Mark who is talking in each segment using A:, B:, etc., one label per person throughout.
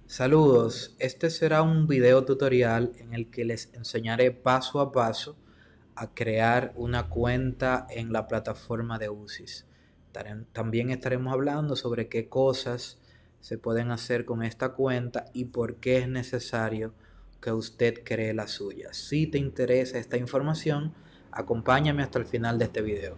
A: Saludos, este será un video tutorial en el que les enseñaré paso a paso a crear una cuenta en la plataforma de UCIS. También estaremos hablando sobre qué cosas se pueden hacer con esta cuenta y por qué es necesario que usted cree la suya. Si te interesa esta información, acompáñame hasta el final de este video.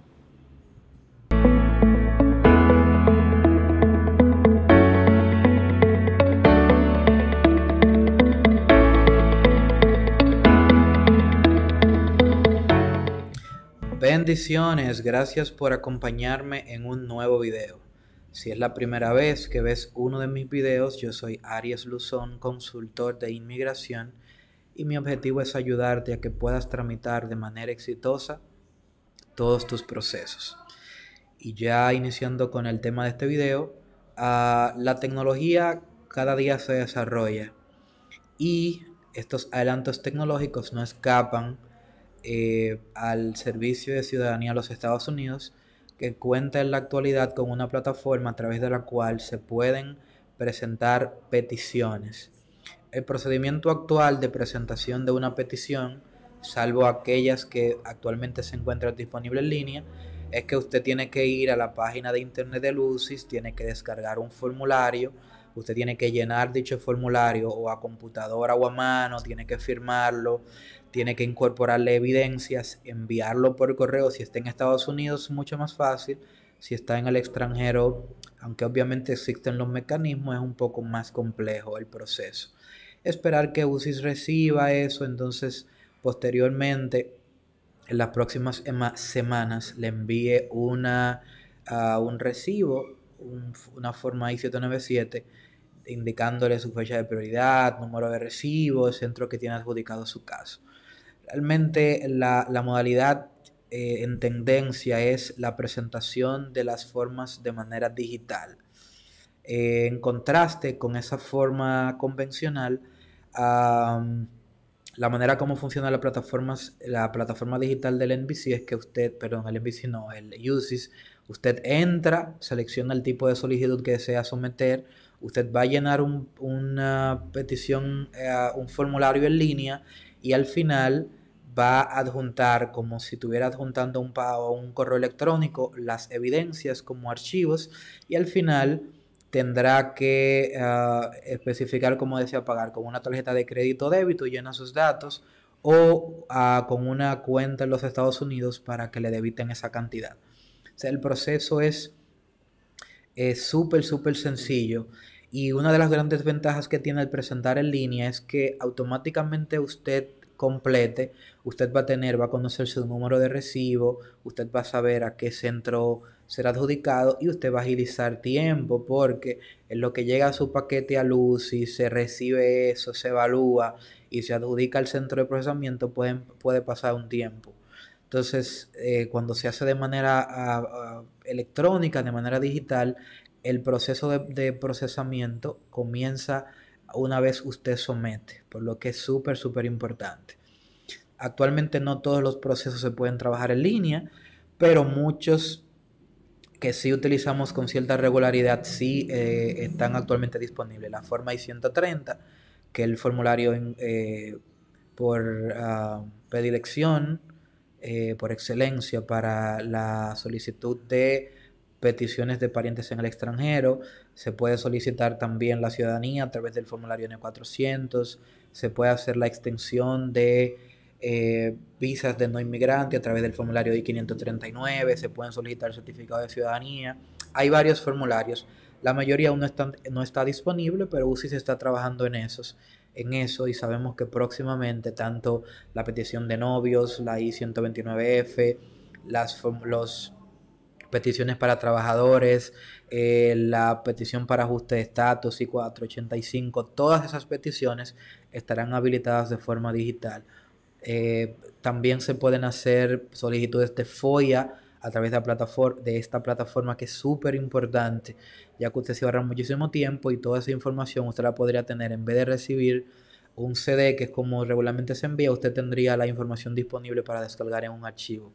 A: Bendiciones, gracias por acompañarme en un nuevo video. Si es la primera vez que ves uno de mis videos, yo soy Aries Luzón, consultor de inmigración, y mi objetivo es ayudarte a que puedas tramitar de manera exitosa todos tus procesos. Y ya iniciando con el tema de este video, la tecnología cada día se desarrolla y estos adelantos tecnológicos no escapan al Servicio de Ciudadanía de los Estados Unidos, que cuenta en la actualidad con una plataforma a través de la cual se pueden presentar peticiones. El procedimiento actual de presentación de una petición, salvo aquellas que actualmente se encuentran disponibles en línea, es que usted tiene que ir a la página de internet del UCIS, tiene que descargar un formulario, usted tiene que llenar dicho formulario o a computadora o a mano, tiene que firmarlo, tiene que incorporarle evidencias, enviarlo por correo. Si está en Estados Unidos es mucho más fácil, si está en el extranjero, aunque obviamente existen los mecanismos, es un poco más complejo el proceso. Esperar que UCIS reciba eso, entonces posteriormente en las próximas semanas le envíe un recibo, una forma I-797, indicándole su fecha de prioridad, número de recibo, el centro que tiene adjudicado su caso. Realmente la modalidad en tendencia es la presentación de las formas de manera digital. En contraste con esa forma convencional, la manera como funciona la plataforma digital del NVC es que usted, perdón, el NVC no, el UCIS, usted entra, selecciona el tipo de solicitud que desea someter, usted va a llenar una petición, un formulario en línea, y al final va a adjuntar, como si estuviera adjuntando un correo electrónico, las evidencias como archivos, y al final tendrá que especificar cómo desea pagar, con una tarjeta de crédito o débito, llena sus datos, o con una cuenta en los Estados Unidos para que le debiten esa cantidad. O sea, el proceso es súper sencillo, y una de las grandes ventajas que tiene el presentar en línea es que automáticamente usted complete, usted va a conocer su número de recibo, usted va a saber a qué centro será adjudicado, y usted va a agilizar tiempo, porque en lo que llega a su paquete a luz y se recibe eso, se evalúa y se adjudica al centro de procesamiento, puede pasar un tiempo. Entonces, cuando se hace de manera electrónica, de manera digital, el proceso de procesamiento comienza una vez usted somete, por lo que es súper importante. Actualmente no todos los procesos se pueden trabajar en línea, pero muchos que sí utilizamos con cierta regularidad sí están actualmente disponibles. La forma I-130, que es el formulario por predilección, por excelencia para la solicitud de peticiones de parientes en el extranjero. Se puede solicitar también la ciudadanía a través del formulario N400. Se puede hacer la extensión de visas de no inmigrante a través del formulario I-539. Se pueden solicitar certificados de ciudadanía. Hay varios formularios. La mayoría aún no está disponible, pero UCIS está trabajando en eso, y sabemos que próximamente tanto la petición de novios, la I-129F, los peticiones para trabajadores, la petición para ajuste de estatus I-485, todas esas peticiones estarán habilitadas de forma digital. También se pueden hacer solicitudes de FOIA a través de esta plataforma, que es súper importante, ya que usted se va a ahorrar muchísimo tiempo, y toda esa información usted la podría tener en vez de recibir un CD, que es como regularmente se envía. Usted tendría la información disponible para descargar en un archivo.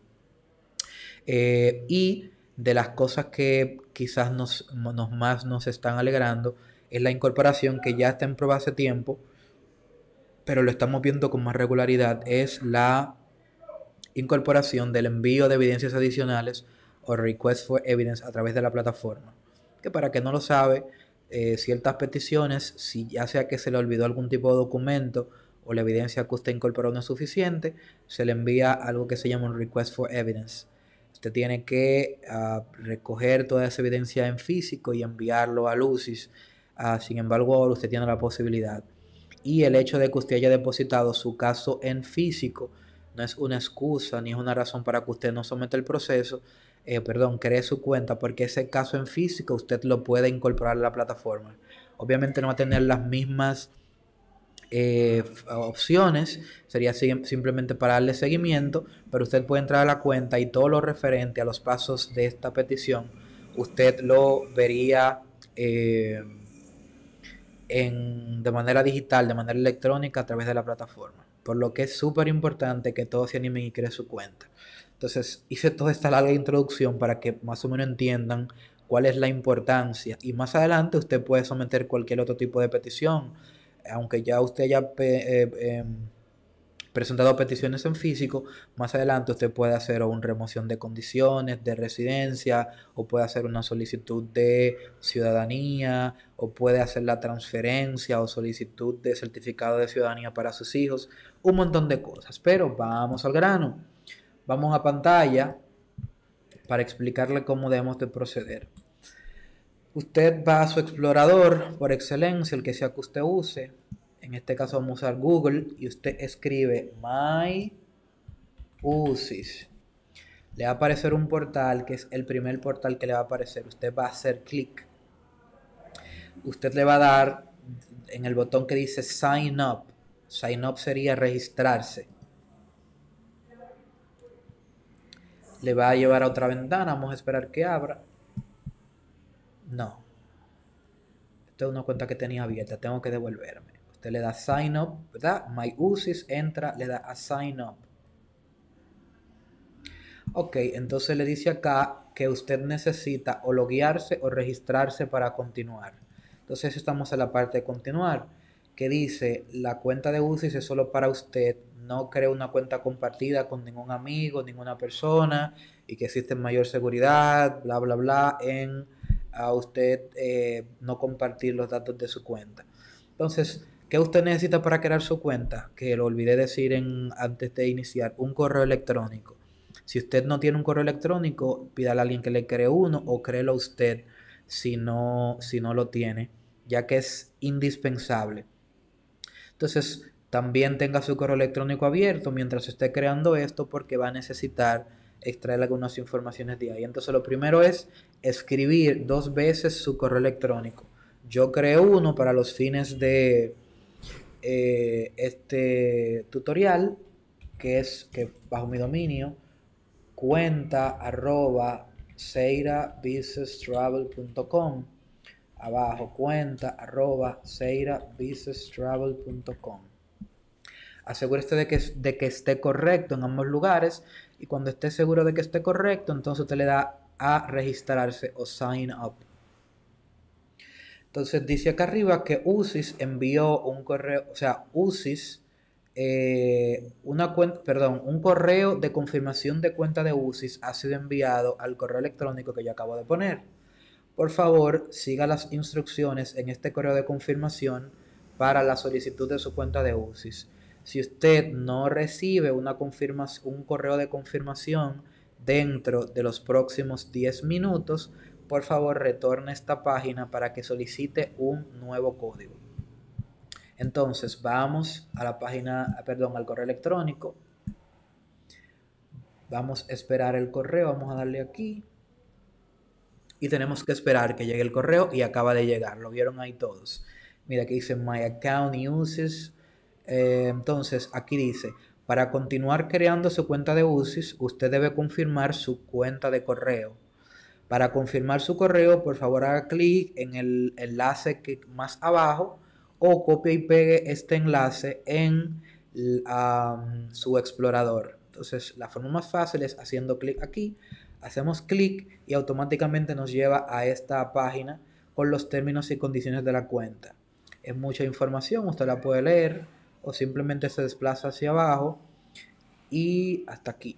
A: Y de las cosas que quizás más nos están alegrando es la incorporación que ya está en prueba hace tiempo, pero lo estamos viendo con más regularidad, es la incorporación del envío de evidencias adicionales o request for evidence a través de la plataforma. Que para que no lo sabe, ciertas peticiones, si ya sea que se le olvidó algún tipo de documento o la evidencia que usted incorporó no es suficiente, se le envía algo que se llama un request for evidence. Usted tiene que recoger toda esa evidencia en físico y enviarlo a Lucis. Sin embargo, ahora usted tiene la posibilidad. Y el hecho de que usted haya depositado su caso en físico no es una excusa ni es una razón para que usted no someta el proceso, cree su cuenta, porque ese caso en físico usted lo puede incorporar a la plataforma. Obviamente no va a tener las mismas opciones, sería simplemente para darle seguimiento, pero usted puede entrar a la cuenta y todo lo referente a los pasos de esta petición, usted lo vería de manera digital, de manera electrónica a través de la plataforma. Por lo que es súper importante que todos se animen y creen su cuenta. Entonces hice toda esta larga introducción para que más o menos entiendan cuál es la importancia. Y más adelante usted puede someter cualquier otro tipo de petición. Aunque ya usted haya presentado peticiones en físico, más adelante usted puede hacer una remoción de condiciones de residencia, o puede hacer una solicitud de ciudadanía, o puede hacer la transferencia o solicitud de certificado de ciudadanía para sus hijos, un montón de cosas. Pero vamos al grano. Vamos a pantalla para explicarle cómo debemos de proceder. Usted va a su explorador por excelencia, el que sea que usted use. En este caso vamos a usar Google y usted escribe MyUSIS. Le va a aparecer un portal que es el primer portal que le va a aparecer. Usted va a hacer clic. Usted le va a dar en el botón que dice Sign Up. Sign Up sería registrarse. Le va a llevar a otra ventana. Vamos a esperar que abra. No. Esta es una cuenta que tenía abierta. Tengo que devolverme. Usted le da Sign Up, ¿verdad? MyUSIS, entra, le da a Sign Up. Ok, entonces le dice acá que usted necesita o loguearse o registrarse para continuar. Entonces estamos en la parte de continuar, que dice la cuenta de UCIS es solo para usted, no cree una cuenta compartida con ningún amigo, ninguna persona, y que existe mayor seguridad, bla, bla, bla, en a usted no compartir los datos de su cuenta. Entonces, ¿qué usted necesita para crear su cuenta? Que lo olvidé decir antes de iniciar, un correo electrónico. Si usted no tiene un correo electrónico, pídale a alguien que le cree uno o créelo usted si no lo tiene, ya que es indispensable. Entonces, también tenga su correo electrónico abierto mientras esté creando esto, porque va a necesitar extraer algunas informaciones de ahí. Entonces, lo primero es escribir 2 veces su correo electrónico. Yo creo uno para los fines de este tutorial, que es que bajo mi dominio cuenta@seirabusinesstravel.com, abajo cuenta@seirabusinesstravel.com. Asegúrese de que esté correcto en ambos lugares, y cuando esté seguro de que esté correcto, entonces usted le da a registrarse o sign up. Entonces dice acá arriba que USIS envió un correo, o sea, USIS un correo de confirmación de cuenta de USIS ha sido enviado al correo electrónico que yo acabo de poner. Por favor, siga las instrucciones en este correo de confirmación para la solicitud de su cuenta de USIS. Si usted no recibe un correo de confirmación dentro de los próximos 10 minutos, por favor retorne a esta página para que solicite un nuevo código. Entonces vamos a la página, al correo electrónico. Vamos a esperar el correo, vamos a darle aquí. Y tenemos que esperar que llegue el correo, y acaba de llegar, lo vieron ahí todos. Mira, aquí dice My Account Uses. Entonces aquí dice, para continuar creando su cuenta de USIS, usted debe confirmar su cuenta de correo. Para confirmar su correo, por favor haga clic en el enlace que más abajo, o copie y pegue este enlace en su explorador. Entonces la forma más fácil es haciendo clic aquí. Hacemos clic y automáticamente nos lleva a esta página con los términos y condiciones de la cuenta. Es mucha información, usted la puede leer o simplemente se desplaza hacia abajo y hasta aquí.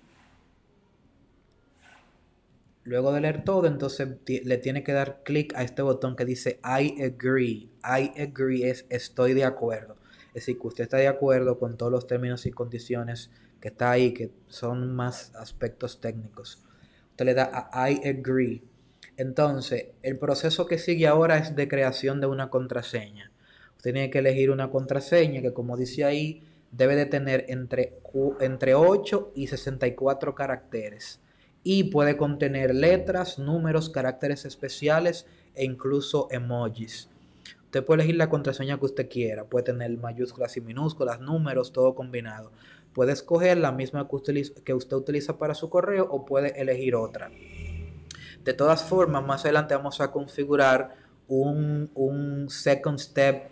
A: Luego de leer todo, entonces le tiene que dar clic a este botón que dice I agree. I agree es estoy de acuerdo. Es decir, que usted está de acuerdo con todos los términos y condiciones que está ahí, que son más aspectos técnicos. Usted le da a I agree. Entonces, el proceso que sigue ahora es de creación de una contraseña. Usted tiene que elegir una contraseña que, como dice ahí, debe de tener entre 8 y 64 caracteres. Y puede contener letras, números, caracteres especiales e incluso emojis. Usted puede elegir la contraseña que usted quiera. Puede tener mayúsculas y minúsculas, números, todo combinado. Puede escoger la misma que usted utiliza para su correo o puede elegir otra. De todas formas, más adelante vamos a configurar un second step,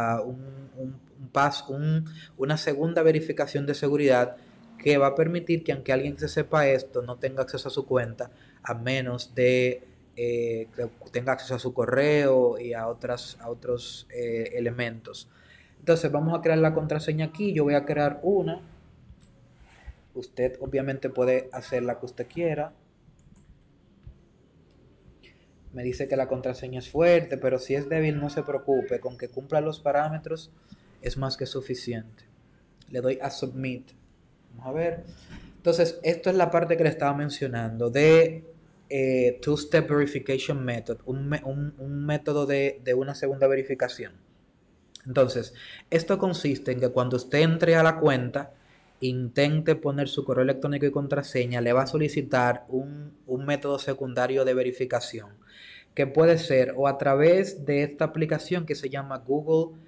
A: una segunda verificación de seguridad que va a permitir que aunque alguien se sepa esto, no tenga acceso a su cuenta, a menos de que tenga acceso a su correo y a otros elementos. Entonces vamos a crear la contraseña aquí. Yo voy a crear una. Usted obviamente puede hacer la que usted quiera. Me dice que la contraseña es fuerte, pero si es débil no se preocupe, con que cumpla los parámetros es más que suficiente. Le doy a Submit. Vamos a ver. Entonces, esto es la parte que le estaba mencionando de Two-Step Verification Method, un método de una segunda verificación. Entonces, esto consiste en que cuando usted entre a la cuenta, intente poner su correo electrónico y contraseña, le va a solicitar un método secundario de verificación, que puede ser o a través de esta aplicación que se llama Google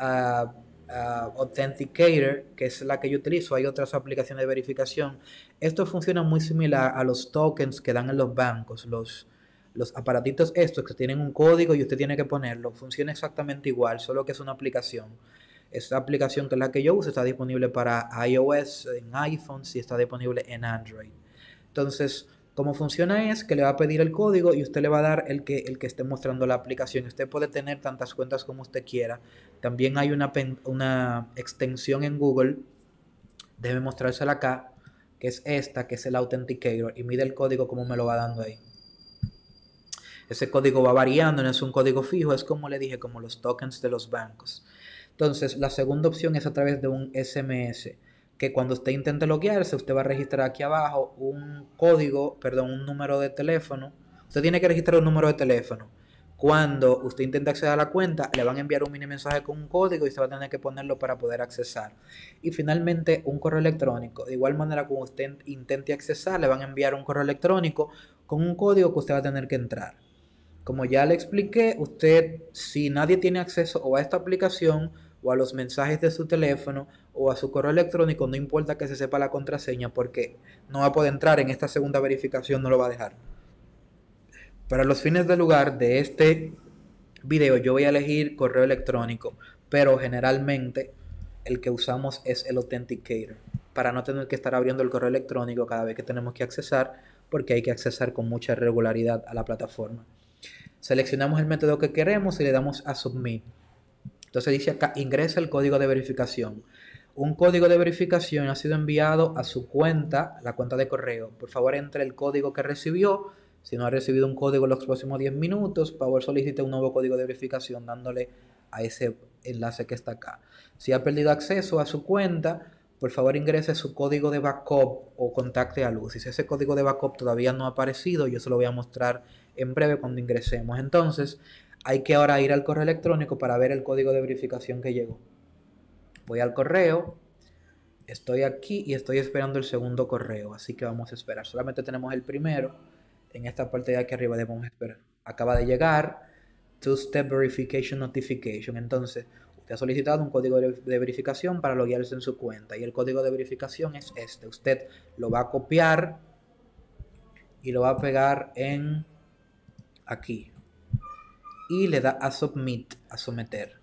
A: Authenticator, que es la que yo utilizo. Hay otras aplicaciones de verificación. Esto funciona muy similar a los tokens que dan en los bancos, los aparatitos estos que tienen un código y usted tiene que ponerlo. Funciona exactamente igual, solo que es una aplicación. Esta aplicación, que es la que yo uso, está disponible para iOS, en iPhones, y está disponible en Android. Entonces, cómo funciona es que le va a pedir el código y usted le va a dar el que esté mostrando la aplicación. Usted puede tener tantas cuentas como usted quiera. También hay una extensión en Google, déjeme mostrársela acá, que es esta, que es el Authenticator, y mide el código como me lo va dando ahí. Ese código va variando, no es un código fijo, es como le dije, como los tokens de los bancos. Entonces, la segunda opción es a través de un SMS, que cuando usted intente loguearse, usted va a registrar aquí abajo un código, perdón, un número de teléfono. Usted tiene que registrar un número de teléfono. Cuando usted intente acceder a la cuenta, le van a enviar un mini mensaje con un código y usted va a tener que ponerlo para poder accesar. Y finalmente, un correo electrónico. De igual manera, cuando usted intente accesar, le van a enviar un correo electrónico con un código que usted va a tener que entrar. Como ya le expliqué, usted, si nadie tiene acceso o a esta aplicación o a los mensajes de su teléfono o a su correo electrónico, no importa que se sepa la contraseña, porque no va a poder entrar en esta segunda verificación, no lo va a dejar. Para los fines del lugar de este video, yo voy a elegir correo electrónico, pero generalmente el que usamos es el Authenticator, para no tener que estar abriendo el correo electrónico cada vez que tenemos que accesar, porque hay que accesar con mucha regularidad a la plataforma. Seleccionamos el método que queremos y le damos a Submit. Entonces dice acá, ingresa el código de verificación. Un código de verificación ha sido enviado a su cuenta, la cuenta de correo. Por favor, entre el código que recibió. Si no ha recibido un código en los próximos 10 minutos, por favor solicite un nuevo código de verificación dándole a ese enlace que está acá. Si ha perdido acceso a su cuenta, por favor ingrese su código de backup o contacte a Luz. Si ese código de backup todavía no ha aparecido, yo se lo voy a mostrar en breve cuando ingresemos. Entonces, hay que ahora ir al correo electrónico para ver el código de verificación que llegó. Voy al correo, estoy aquí y estoy esperando el segundo correo, así que vamos a esperar. Solamente tenemos el primero. En esta parte de aquí arriba debemos esperar. Acaba de llegar Two-Step Verification Notification. Entonces, usted ha solicitado un código de verificación para loguearse en su cuenta y el código de verificación es este. Usted lo va a copiar y lo va a pegar en aquí y le da a Submit, a someter.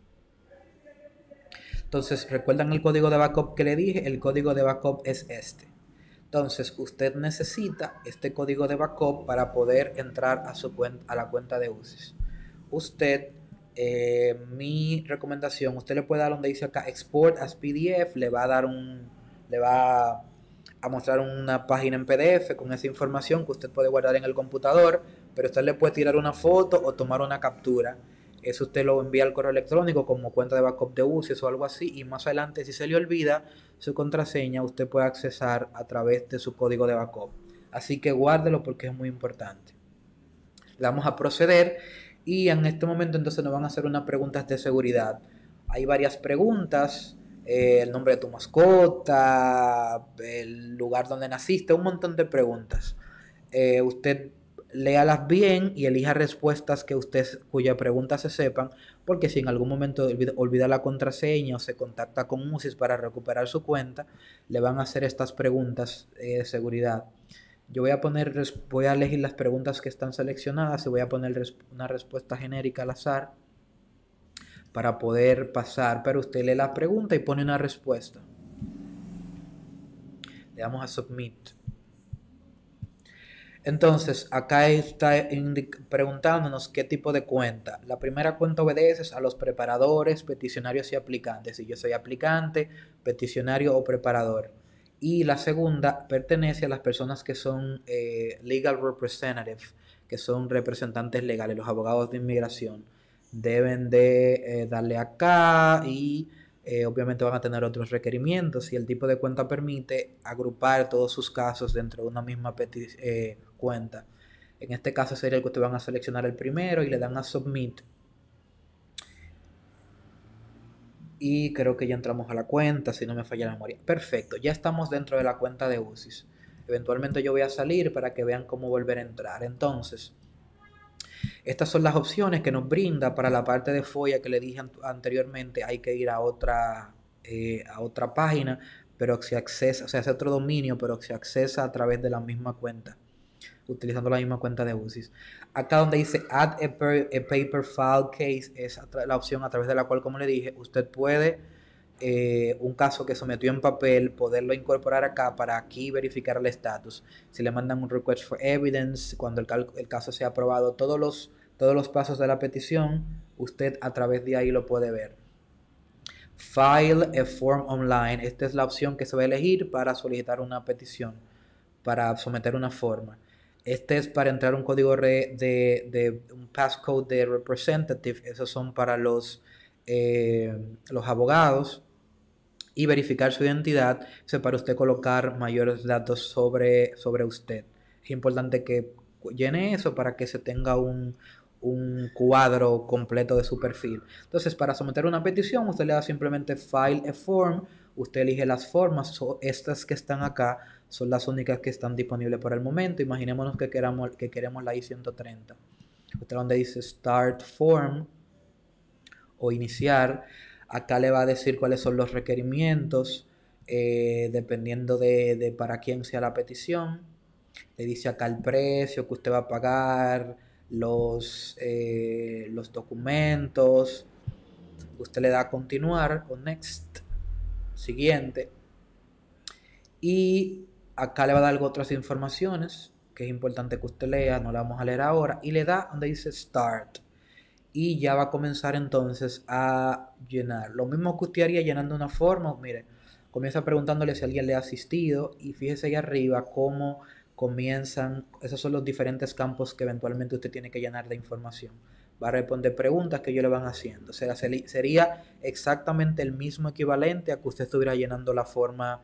A: Entonces, ¿recuerdan el código de backup que le dije? El código de backup es este. Entonces, usted necesita este código de backup para poder entrar a la cuenta de UCIS. usted, mi recomendación, usted le puede dar donde dice acá Export as PDF, le va a dar le va a mostrar una página en PDF con esa información que usted puede guardar en el computador, pero usted le puede tirar una foto o tomar una captura. Eso usted lo envía al correo electrónico como cuenta de backup de UCIS o algo así, y más adelante, si se le olvida su contraseña, usted puede accesar a través de su código de backup. Así que guárdelo porque es muy importante. Le vamos a proceder y en este momento entonces nos van a hacer unas preguntas de seguridad. Hay varias preguntas, el nombre de tu mascota, el lugar donde naciste, un montón de preguntas. Usted léalas bien y elija respuestas que usted, cuya pregunta se sepan, porque si en algún momento olvida la contraseña o se contacta con UCIS para recuperar su cuenta, le van a hacer estas preguntas de seguridad. Yo voy a elegir las preguntas que están seleccionadas y voy a poner una respuesta genérica al azar para poder pasar, pero usted lee la pregunta y pone una respuesta. Le damos a Submit. Entonces, acá está preguntándonos qué tipo de cuenta. La primera cuenta obedece a los preparadores, peticionarios y aplicantes. Si yo soy aplicante, peticionario o preparador. Y la segunda pertenece a las personas que son legal representatives, que son representantes legales, los abogados de inmigración. Deben de darle acá y obviamente van a tener otros requerimientos y el tipo de cuenta permite agrupar todos sus casos dentro de una misma cuenta. En este caso sería el que ustedes van a seleccionar el primero y le dan a Submit. Y creo que ya entramos a la cuenta, si no me falla la memoria. Perfecto, ya estamos dentro de la cuenta de UCIS. Eventualmente yo voy a salir para que vean cómo volver a entrar. Entonces, estas son las opciones que nos brinda para la parte de FOIA que le dije anteriormente. Hay que ir a otra página, pero se accesa, o sea, es otro dominio, pero se accesa a través de la misma cuenta, utilizando la misma cuenta de UCIS. Acá donde dice Add a Paper File Case es la opción a través de la cual, como le dije, usted puede un caso que sometió en papel, poderlo incorporar acá para aquí verificar el estatus. Si le mandan un request for evidence, cuando el caso sea aprobado, todos los pasos de la petición, usted a través de ahí lo puede ver. File a form online. Esta es la opción que se va a elegir para solicitar una petición, para someter una forma. Este es para entrar un código de un passcode de representative. Esos son para los abogados. Y verificar su identidad, para usted colocar mayores datos sobre usted. Es importante que llene eso para que se tenga un cuadro completo de su perfil. Entonces, para someter una petición, usted le da simplemente File a Form, usted elige las formas, estas que están acá son las únicas que están disponibles por el momento. Imaginémonos que queremos la I-130. Usted donde dice Start Form o Iniciar, acá le va a decir cuáles son los requerimientos, dependiendo de para quién sea la petición. Le dice acá el precio que usted va a pagar, los documentos. Usted le da a continuar o next, siguiente. Y acá le va a dar otras informaciones que es importante que usted lea, no la vamos a leer ahora. Y le da donde dice start. Y ya va a comenzar entonces a llenar. Lo mismo que usted haría llenando una forma. Mire, comienza preguntándole si alguien le ha asistido y fíjese ahí arriba cómo comienzan. Esos son los diferentes campos que eventualmente usted tiene que llenar de información. Va a responder preguntas que ellos le van haciendo. O sea, sería exactamente el mismo equivalente a que usted estuviera llenando la forma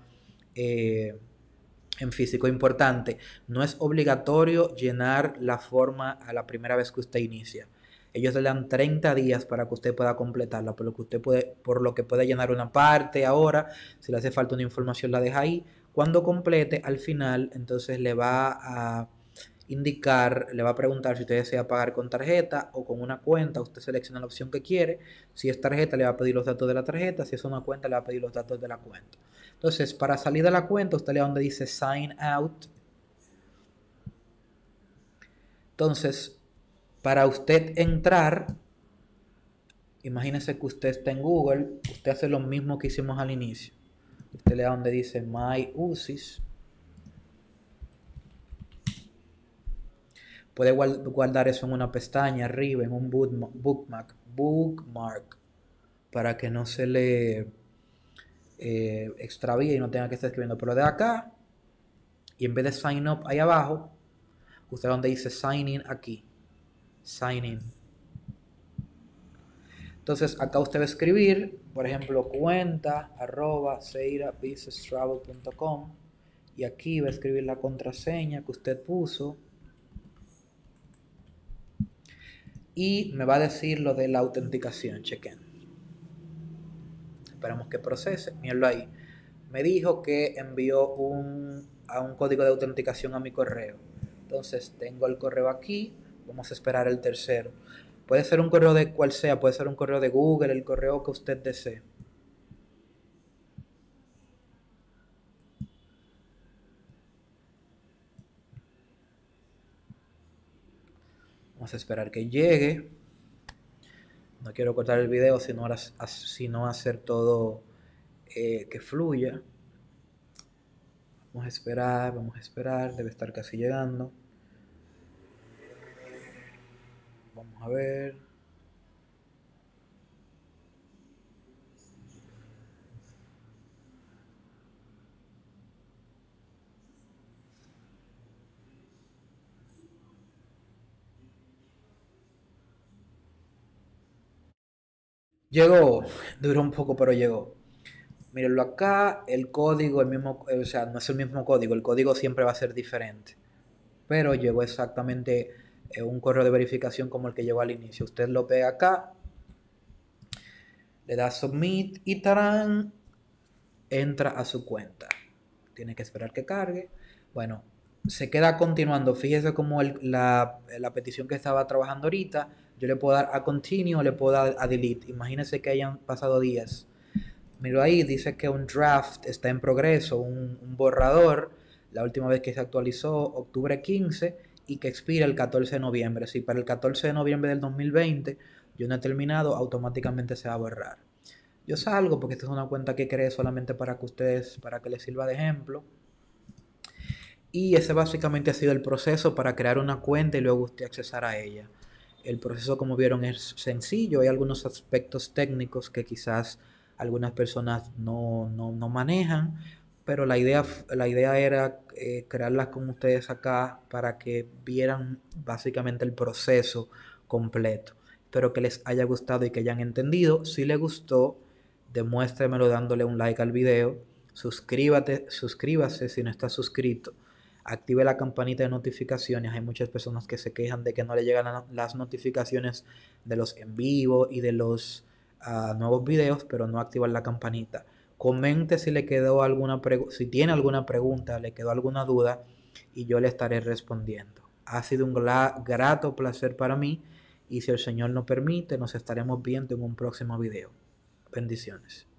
A: en físico. Importante, no es obligatorio llenar la forma a la primera vez que usted inicia. Ellos le dan 30 días para que usted pueda completarla, por lo que puede llenar una parte ahora. Si le hace falta una información, la deja ahí. Cuando complete, al final, entonces le va a indicar, le va a preguntar si usted desea pagar con tarjeta o con una cuenta. Usted selecciona la opción que quiere. Si es tarjeta, le va a pedir los datos de la tarjeta. Si es una cuenta, le va a pedir los datos de la cuenta. Entonces, para salir de la cuenta, usted le da donde dice Sign Out. Entonces, para usted entrar, imagínese que usted está en Google, usted hace lo mismo que hicimos al inicio. Usted le da donde dice My UCIS. Puede guardar eso en una pestaña arriba, en un bookmark, para que no se le extravíe y no tenga que estar escribiendo. Pero de acá, y en vez de sign up ahí abajo, usted donde dice sign in aquí, sign in. Entonces acá usted va a escribir, por ejemplo, cuenta@seirabusinesstravel.com, y aquí va a escribir la contraseña que usted puso y me va a decir lo de la autenticación. Chequen. Esperamos que procese. Mírenlo ahí. Me dijo que envió un código de autenticación a mi correo. Entonces tengo el correo aquí. Vamos a esperar el tercero. Puede ser un correo de cual sea. Puede ser un correo de Google, el correo que usted desee. Vamos a esperar que llegue. No quiero cortar el video, sino hacer todo que fluya. Vamos a esperar. Debe estar casi llegando. Vamos a ver. Llegó. Duró un poco, pero llegó. Mírenlo acá, el código, el mismo, o sea, no es el mismo código, el código siempre va a ser diferente. Pero llegó exactamente un correo de verificación como el que llegó al inicio. Usted lo pega acá, le da submit y tarán, entra a su cuenta. Tiene que esperar que cargue. Bueno, se queda continuando. Fíjese como la petición que estaba trabajando ahorita, yo le puedo dar a continue o le puedo dar a delete. Imagínense que hayan pasado días. Miro ahí, dice que un draft está en progreso, un borrador, la última vez que se actualizó, octubre 15, y que expira el 14 de noviembre. Si para el 14 de noviembre del 2020 yo no he terminado, automáticamente se va a borrar. Yo salgo porque esta es una cuenta que creé solamente para que ustedes, para que les sirva de ejemplo. Y ese básicamente ha sido el proceso para crear una cuenta y luego usted accesar a ella. El proceso, como vieron, es sencillo. Hay algunos aspectos técnicos que quizás algunas personas no manejan, pero la idea era crearlas con ustedes acá para que vieran básicamente el proceso completo. Espero que les haya gustado y que hayan entendido. Si les gustó, demuéstremelo dándole un like al video. Suscríbase si no estás suscrito. Active la campanita de notificaciones. Hay muchas personas que se quejan de que no le llegan las notificaciones de los en vivo y de los nuevos videos, pero no activan la campanita. Comente si le quedó si tiene alguna pregunta, le quedó alguna duda y yo le estaré respondiendo. Ha sido un grato placer para mí y si el Señor nos permite, nos estaremos viendo en un próximo video. Bendiciones.